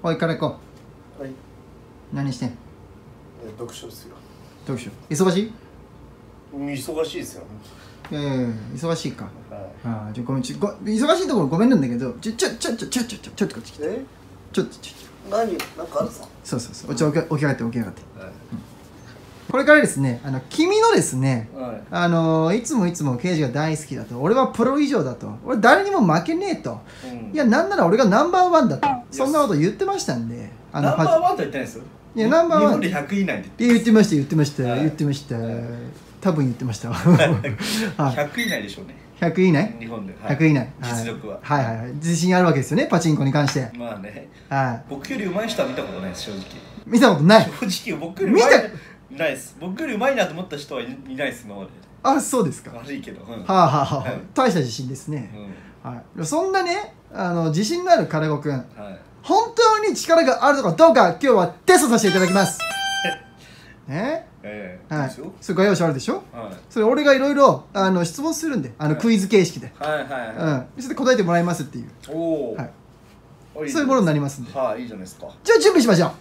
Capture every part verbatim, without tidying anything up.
おいから行こう。はい。 何してん？ 読書ですよ。 読書忙しい？ 忙しいですよ。 いやいやいや忙しいか。 はい。 ああじゃあごめんちょご忙しいところごめんなんだけどちょちょちょちょちょちょちょちょっとこっち来て。 え？ ちょっとちょっと何なんかあるさ。 そうそうそうお茶起き起き上がって起き上がって。 はい。 これからですねあの君のですね、 はい。 あのいつもいつも刑事が大好きだと俺はプロ以上だと俺誰にも負けねえと、 うん、 いやなんなら俺がナンバーワンだとそんなこと言ってましたんであのナンバーワンとは言ってないですよ。 いやナンバーワン日本でひゃくい以内で言ってました言ってました、 はい、 言ってました、はい、多分言ってましたひゃく以内でしょうね。 ひゃく以内？ 日本で、はい、 ひゃく以内実力ははいはいはい自信あるわけですよねパチンコに関して。 まあね、 はい、 僕より上手い人は見たことないです正直。 見たことない。 正直僕より上手いないです。僕より上手いなと思った人はいないです今まで。 あそうですか。 悪いけど、うん、 はあはあはあ、はい、大した自信ですね、うん、はい、そんなねあの自信のある金子くん、はい、本当に力があるのかどうか今日はテストさせていただきますねええ、はい、それ画用紙あるでしょ、はい、それ俺がいろいろ質問するんであの、はい、クイズ形式で、はいはいはい、うん、それで答えてもらいますっていうお、はい、そういうものになりますんで、 はい、いいじゃないですか。 じゃあ準備しましょう。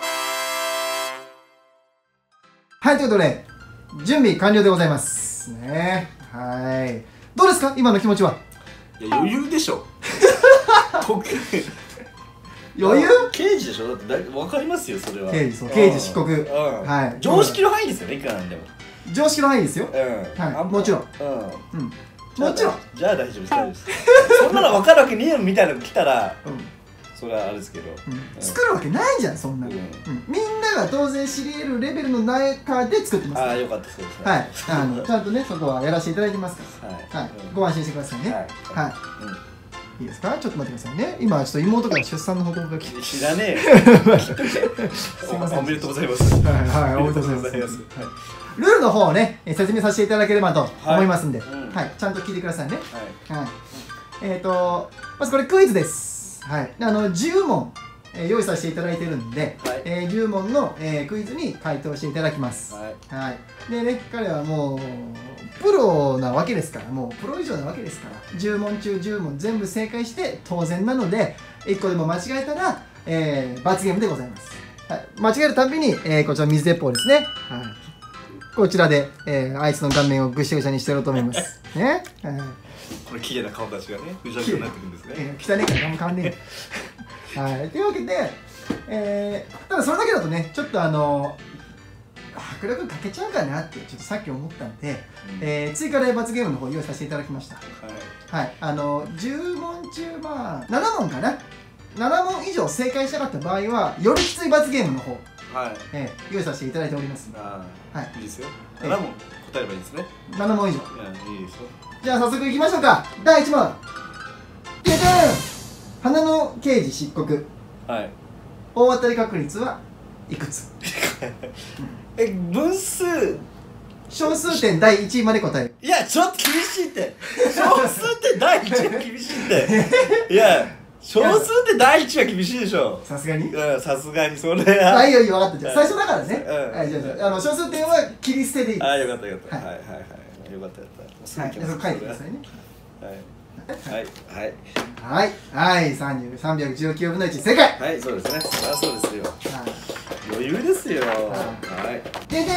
はいということで準備完了でございますね。はい、どうですか今の気持ちは。 いや余裕でしょ余裕？ 刑事でしょだって分かりますよそれは。刑事そう刑事執行、はい、 常識の範囲ですよねいくらなんでも。 常識の範囲ですよ、 うん、 はい、もちろん、うん、もちろん。 じゃあ大丈夫です大丈夫ですそんなの分かるわけねえよみたいなの来たらそれはあれですけど作るわけないじゃんそんなの。みんなが当然知り得るレベルの中で作ってます。 ああよかったそうですね。 はいあのちゃんとねそこはやらせていただいてますからはいご安心してくださいね。はいいいですかちょっと待ってくださいね。今ちょっと妹から出産の報告が来て。知らねえよすいませんおめでとうございます。はいはいおめでとうございます。ルールの方をね説明させていただければと思いますんではいちゃんと聞いてくださいね。はいえっとまずこれクイズです。はいあのじゅう問用意させていただいてるんで、はいえー、じゅう問の、えー、クイズに回答していただきます。はい、はい、でね、彼はもうプロなわけですから、もうプロ以上なわけですから、じゅう問中じゅう問全部正解して当然なので、いっこでも間違えたら、えー、罰ゲームでございます。はい、間違えるたびに、えー、こちら水鉄砲ですね。はい、こちらで、えー、あいつの顔面をぐしゃぐしゃにしてやろうと思います。ね。はい、 これ綺麗な顔立ちがね、ぐしゃぐしゃになってくるんですね。 えー、汚ねえから何も変わんねえ。はい、というわけで、えー、ただそれだけだとね、ちょっとあの迫力かけちゃうかなってちょっとさっき思ったんで、うん、えー、追加で罰ゲームの方用意させていただきました。はい、はい、あのじゅう問中まあなな問かな、なな問以上正解したかった場合はよりきつい罰ゲームの方、はい、えー、用意させていただいております。 あはい、いいですよ。なな問答えればいいですね。 なな問以上。 いやいいですよ。 じゃあ早速いきましょうか。だいいち問。じゃじゃん。花の刑事漆黒。はい。大当たり確率はいくつ？ え、分数小数点だいいちいまで答える。 いや、ちょっと厳しいって。小数点だいいちは厳しいって。いや、小数点だいいちは厳しいでしょ。さすがに？うん、さすがにそれは。 あ、いいよいいよ、分かった。じゃあ最初だからね。はい、じゃあ、あの小数点は切り捨てでいい。 あ、よかったよかった。はいはいはい。よかったよかった。はい、 それ書いてくださいね。 はい。はいはいはいはいさんびゃくじゅうきゅうぶんのいち正解。 はいそうですね。そりゃそうですよ。余裕ですよ。はいででん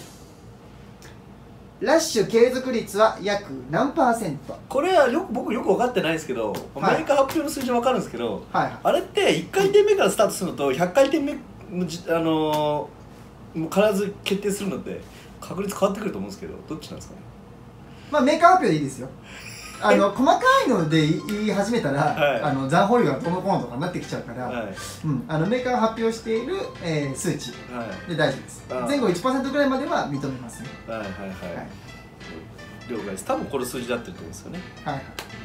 ラッシュ継続率は約何パーセント？ これはよく僕よく分かってないんですけど、メーカー発表の数字は分かるんですけど、あれっていっかいてんめからスタートするのとひゃっかいてんめあのもう必ず決定するのって確率変わってくると思うんですけど、どっちなんですかね。 まあメーカー発表でいいですよ。あの細かいので言い始めたら、はい、あの残保留がどのコーンとかになってきちゃうから、はい、うん、あのメーカーが発表している、えー、数値で大丈夫です。前後 いちパーセント ぐらいまでは認めますね。はいはいはい、はい、 了解です。多分これ数字で合ってると思うんですよね。はい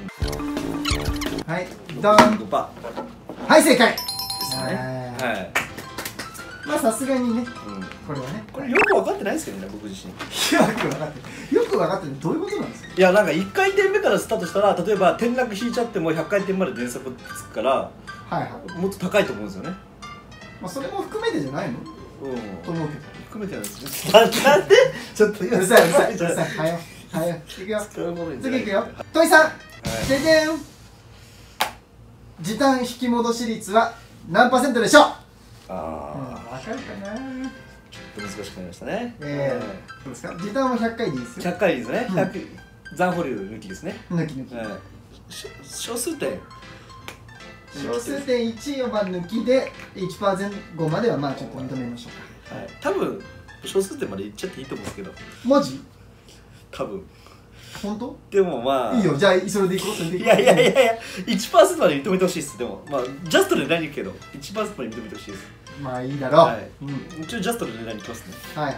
はい、はい、ドンはい正解ですね。はい、まあさすがにね、これはね、 これよく分かってないですけどね、僕自身。 よく分かってる。よく分かってる。どういうことなんですか？ いや、なんかいっかいてんめからスタートしたら、例えば転落引いちゃってもひゃっかいてんまで電速つくから、はいはい、もっと高いと思うんですよね。 まあそれも含めてじゃないの？うん。と思うけど。 含めてなんですね。なんで？ちょっとうるさいうるさいうるさい。はよはよ。いくよ。次いくよ。トイさん。ででん。時短引き戻し率は何パーセントでしょう。ああ、 分かるかな。ちょっと難しくなりましたね。 ええ、どうですか。時短はひゃっかいでいいですよ。 ひゃっかいですね。ひゃく残保留抜きですね。 抜き抜き。 小数点小数点いちをまあ抜きで いちパーセント まではまあちょっと認めましょうか。 はい、多分小数点までいっちゃっていいと思うんですけど。 マジ？ 多分。 本当？ でもまあいいよ、じゃあそれでいこう。それでいこう。 いやいやいやいや いちパーセント まで認めてほしいです。でもまあジャストで何言うけど いちパーセント まで認めてほしいです。 まあいいだろう。はい、 うん、一応ジャストで値段にいきますね。 はいはい。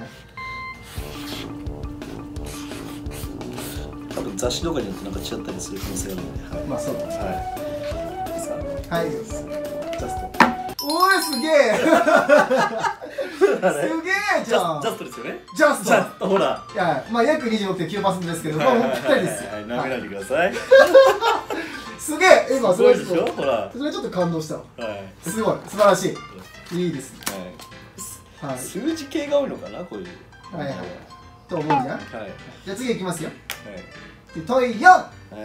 多分雑誌とかによってなんか違ったりする可能性があるので、はい、 まあそうです。 はい。いいですか？ はい、です。 ジャスト。 おーい、すげえすげえじゃん。 ジャストですよね。 ジャスト。 ジャスト、ほら。 いや、まあ約 にじゅうろくてんきゅうパーセント ですけど、まあもうぴったりですよ。 はい、舐めないでください。 すげえ、今それでしょ、ほら。 それちょっと感動した。はい。すごい、素晴らしい。いいですね。 はい。数字系が多いのかな、こういう。 はいはい。と思うじゃん。はい。じゃあ次いきますよ。はい。問いよん。はい。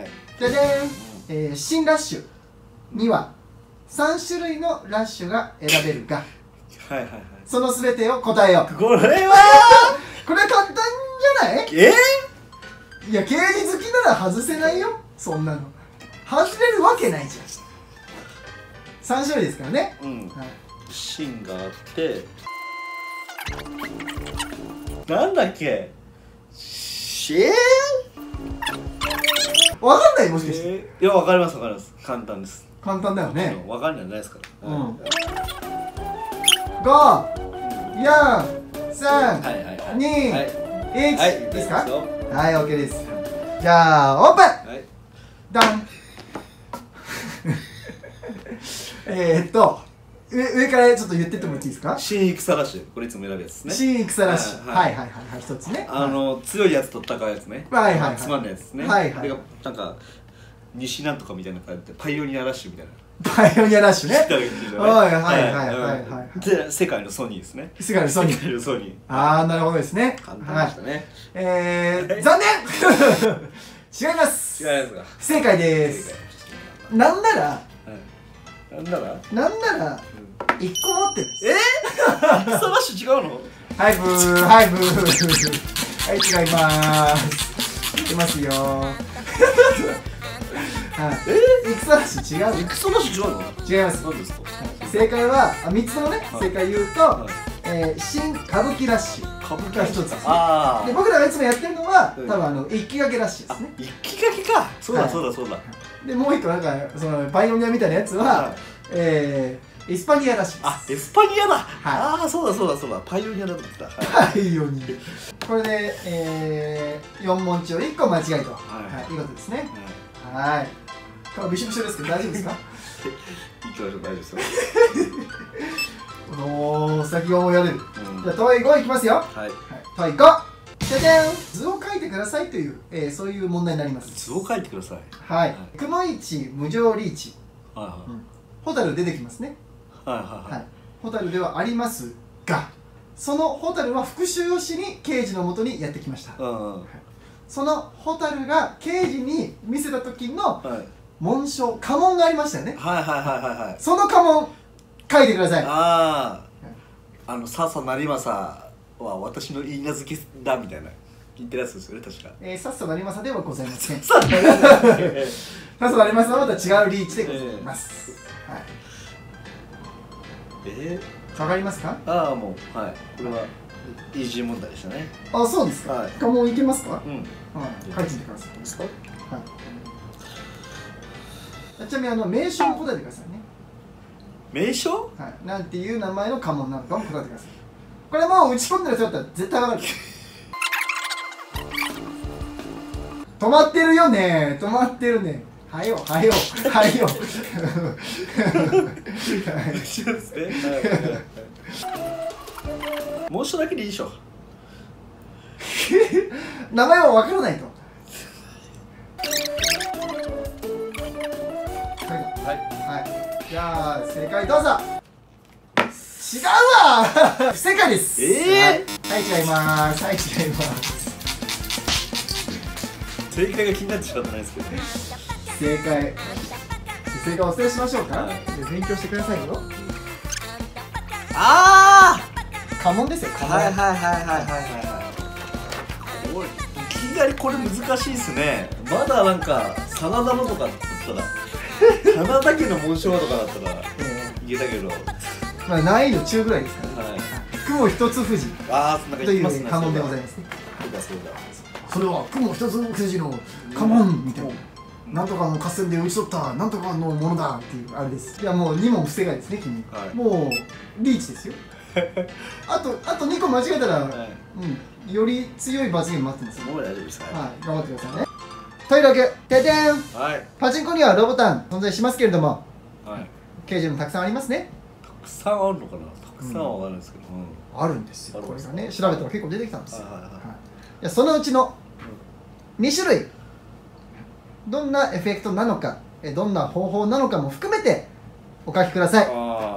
じゃじゃーん。新ラッシュにはさんしゅるいのラッシュが選べるが、はいはいはい、そのすべてを答えよう。 これはこれ簡単じゃない？ えー、いや、刑事好きなら外せないよ、そんなの。外れるわけないじゃん。さんしゅるいですからね。うん、はい、 芯があってなんだっけ、しえー、わかんない？もしかして、 えー、いや、わかりますわかります。簡単です。 簡単だよね。 わかんないじゃないですから。うん。 ご、よん、さん、に、いち、いいですか？はい、オッケーです。じゃあオープン。はい。ダン。えっと上上からちょっと言ってってもいいですか？ 新戦ラッシュ、これいつも選ぶやつですね。 新戦ラッシュ、はいはいはいはい、一つね。 あの強いやつと戦うやつね。 はいはいはい。 つまんないやつですね。 はいはい。 なんか西なんとかみたいな感じでパイオニアラッシュみたいな。 パイオニアラッシュね。はいはいはいはいはい。 で、世界のソニーですね。 世界のソニー。 世界のソニー。 ああ、なるほどですね。 簡単でしたね。 えー、残念。違います。 違いますか。 正解です。なんなら、 なんなら、 なんなら一個持ってるんです。 えー？戦ラッシュ違うの？ はいブー、はいブー。はい、違いまーす。いきますよ。え？戦ラッシュ違う？ 戦ラッシュ違うの？ 違います。 何ですか？ 正解はみっつのね、正解言うと、新歌舞伎ラッシュがひとつですね。で、僕らがいつもやってるのは多分あの一気掛けラッシュですね。 一気掛けか。そうだそうだそうだ。 で、もう一個なんかそのパイオニアみたいなやつはえー、エスパニアラッシュです。 あ、エスパニアだ。ああ、そうだそうだそうだ。パイオニアだと思った。 パイオニア。これでえよん問中いっこ間違いと、はい、いうことですね。はい。顔びしょびしょですけど大丈夫ですか？ いきましょう、大丈夫ですよ。 おー、先がもうやれる。じゃあ問いごいきますよ。はい。問いご。じゃじゃん。図を書いてくださいという、えー、そういう問題になります。 図を書いてください。 はい。くのいち無常リーチ。はいはい。ホタル出てきますね。はいはいはい。ホタルではありますが、そのホタルは復讐をしに刑事のもとにやってきました。そのホタルが刑事に見せた時の紋章、家紋がありましたよね。はいはいはいはいはい。その家紋書いてください。ああ、あの笹成政は私の言い名付けだみたいな言ってるやつですよね、確か。えー、笹成政ではございません。笹成政はまた違うリーチでございます。はい。えー、わかりますか？ああ、もう、はい。これはイージー問題でしたね。あ、そうですか。家紋いけますか？うん。はい。書いてみてください。ですか？はい。ちなみにあの名称も答えてくださいね。名称？はい。なんていう名前の家紋なのかも答えてください。これもう打ち込んでる人だったら絶対わかる。止まってるよね。止まってるね。はよはよはよ。もう一度だけでいいでしょ。名前は分からないと。はいはい。じゃあ正解どうぞ。違うわ。不正解です。ええー、はい、はい、違います。はい、違います。正解が気になって仕方ないですけどね。正解正解をお伝えしましょうか。はい、勉強してくださいよ。 ああ家紋ですよ。 はいはいはいはいはいはい。おい、いきなりこれ難しいっすね。まだなんか真田のとかだったら真田家の紋章とかだったらいけたけど、 まあ難易度中ぐらいですからね。雲一つ富士という家紋でございますね。それは雲一つ富士の家紋みたいな。なんとかの合戦で打ち取ったなんとかのものだっていうあれです。いやもうに問不正解ですね君。もうリーチですよ。あとあとにこ間違えたら、うん、より強い罰ゲーム待ってますよ。 もう大丈夫です。はい、 頑張ってくださいね。というわけで、ててん、パチンコにはロボタン存在しますけれども、形状もたくさんありますね。 たくさんあるのかな。たくさんは分かるんですけど、 あるんですよ。これがね、調べたら結構出てきたんですよ。いや、そのうちのに種類、どんなエフェクトなのか、どんな方法なのかも含めてお書きください。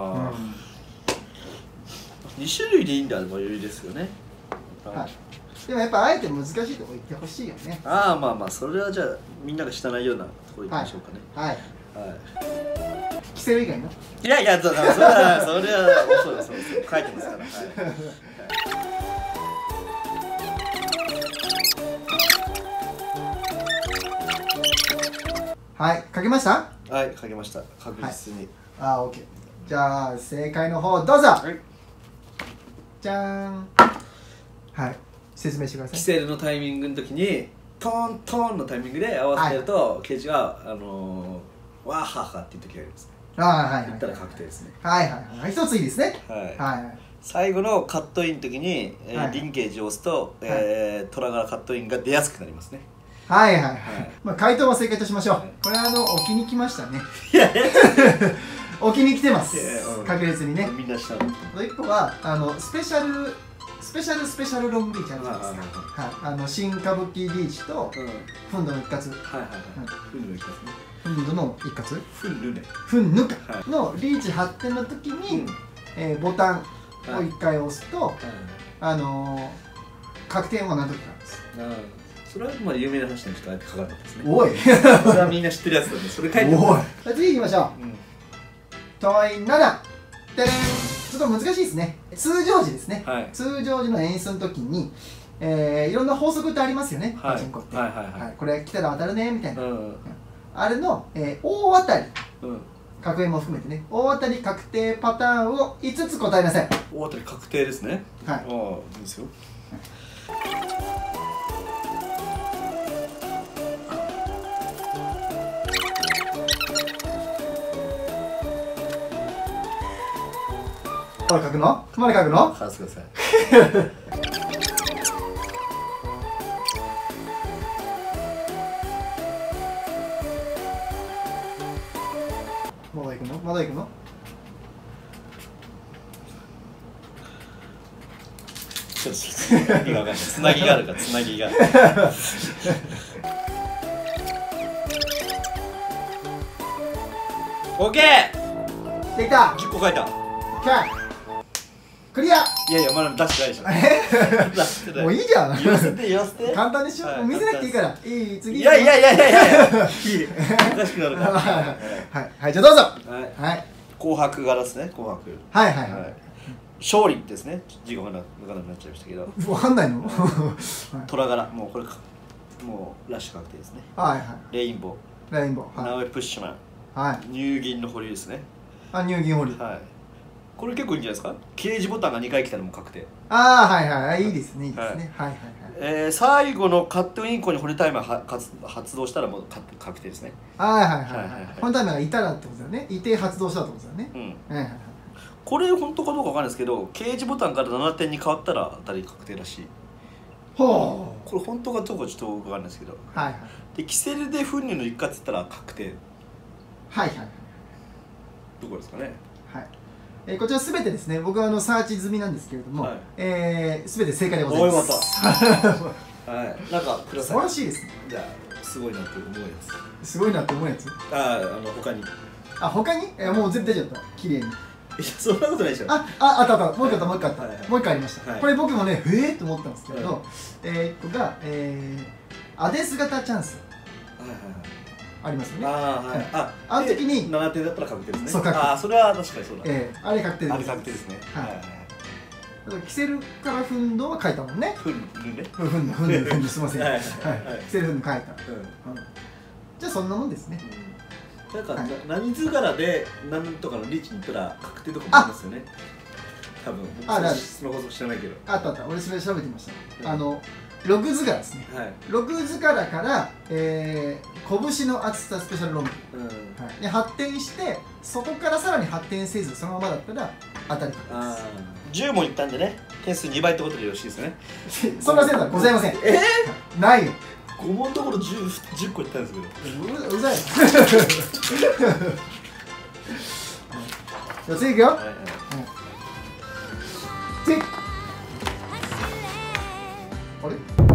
に種類でいいんであればよりですよね。 はい。でもやっぱあえて難しいところ言ってほしいよね。 ああ、まあまあそれはじゃあみんなが知らないようなところ行きましょうかね。 はいはい。キセル以外の？ いやいや、それはそれはそうそうそう書いてますから。 はい。はい、書けました？ はい、書けました。確実に。 ああ、オッケー。じゃあ正解の方どうぞ。じゃーん。はい、説明してください。 キセルのタイミングの時にトーントーンのタイミングで合わせてると、ケージがあのー、わーははっていう時がありますね。 ああ、はいはい。 言ったら確定ですね。 はいはいはい。一ついいですね。 はいはい。最後のカットインの時に、えー、リンケージを押すと、えー、トラガラカットインが出やすくなりますね。はいはいはい。まあ回答は正解としましょう。これはあの置きに来ましたね。いや置きに来てます。確実にね。みんなしたの。もう一個はあのスペシャルスペシャルスペシャルロングリーチあるじゃないですか。はい。あの新歌舞伎リーチとフンドの一括。はいはいはい。フンドの一括ね。フンドの一括。フンルね。フンヌかのリーチ発展の時にボタンを一回押すとあの確定も何時かなんです。 それはまあ有名な話の人がかかるんですね。 おい。 それはみんな知ってるやつだね。それ書いておい。次行きましょう。問いなな。でれん。ちょっと難しいですね。通常時ですね。通常時の演出の時に、えー、いろんな法則ってありますよね。パチンコって。これ来たら当たるねみたいな。あれの、えー、大当たり。確変も含めてね。大当たり確定パターンをいつつ答えなさい。 大当たり確定ですね。はい。ああ、いいですよ。 まだ書くの？まだ書くの？ 書かせてください。 まだ行くの？まだ行くの？ ちょっとつなぎが分かんない。つなぎがあるか、つなぎが。オッケー。できた。 じゅっこ書いた。 クリア。 いやいや、まだ出してないでしょ。 もういいじゃん。 言わせて言わせて。 簡単でしょ。もう見せなくていいから。いい、次。 いやいやいやいやいや。いい。おかしくなるから。 はいはい、じゃあどうぞ。はい。 紅白柄ですね。紅白。 はいはいはい。 勝利ですね。字が分からなくなっちゃいましたけど。 分かんないの？ 虎柄。もうこれもうラッシュ確定ですね。 はいはい。 レインボー。レインボー。 ナウエプッシュマン。はい。乳銀の保留ですね。 あ、乳銀保留。 はい。これ結構いいんじゃないですか。掲示ボタンがにかい来たらもう確定。 ああ、はいはい、いいですね、いいですね。はいはいはい。 えー、最後のカットインコにホネタイマー発動したらもう確定ですね。 はいはいはいはい。ホネタイマーがいたらってことだよね。いて発動したってことだよね。うん。はいはいはい。 これ本当かどうかわかんないですけど、掲示ボタンからななてんに変わったら当たり確定らしい。ほう。これ本当かどうかちょっとわかんないですけど。はいはい。で、キセルでフンニュの一括って言ったら確定。はいはいはい。どこですかね。はい。 えー、こちらすべてですね、僕はあのサーチ済みなんですけれども、はい、えー、すべて正解でございます。 はい、なんかください。 素晴らしいですね。 じゃあ、すごいなって思うやつ。すごいなって思うやつ。 ああ、あの他に。 あ、他に？えー、もう全部出ちゃった。綺麗に。いや、 そんなことないでしょ。 あ、あ、あったあった。もう一個あった、もう一個あった。もう一個ありました。これ僕もね、えーって思ったんですけれど、えー、一個が、えー、アデス型チャンス。はいはいはい。 ありますよね。 ああはい、ああの時にななてんだったら確定ですね。 そう確定。 ああそれは確かにそうだ。 ええあれ確定です。 あれ確定ですね。はい。 だからキセルからフンドは書いたもんね。 フンドね。 フンドフンドフンドすみません。はい。キセルフンド書いた。 うん。 じゃあそんなもんですね。 なんか何図柄で何とかのリーチに行ったら確定とかもありますよね。多分。ああ。その法則知らないけど。 あったあった。俺それ調べてました。あのろく図柄ですね。ろく図柄から拳の厚さスペシャルロングで発展して、そこからさらに発展せずそのままだったら当たり確です。 じゅうもいったんでね、点数にばいってことでよろしいですね。 そんなセンターございません。えー、ないよ。 ご問のところじゅう、じゅっこいったんですけど。 う, うざい。じゃあ次いくよ。はいはいはい、次。あれ？